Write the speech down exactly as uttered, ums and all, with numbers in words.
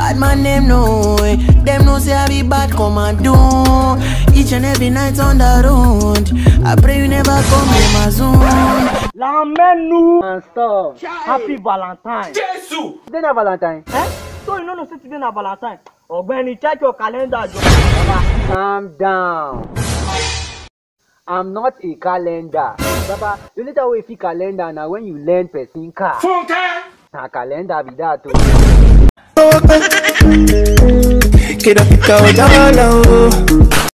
Bad man them know, them know say I be bad come and do. Each and every night on the road, I pray you never come in my zone. La menu and stuff. Happy Valentine. Jesus! Today na Valentine. Eh? So you know no say today na Valentine. Ogbeni, check your calendar, Joe. Baba, calm down. I'm not a calendar. Baba, the later way fi calendar now when you learn person car. Funke! Na calendar be that too. Get up, go down low.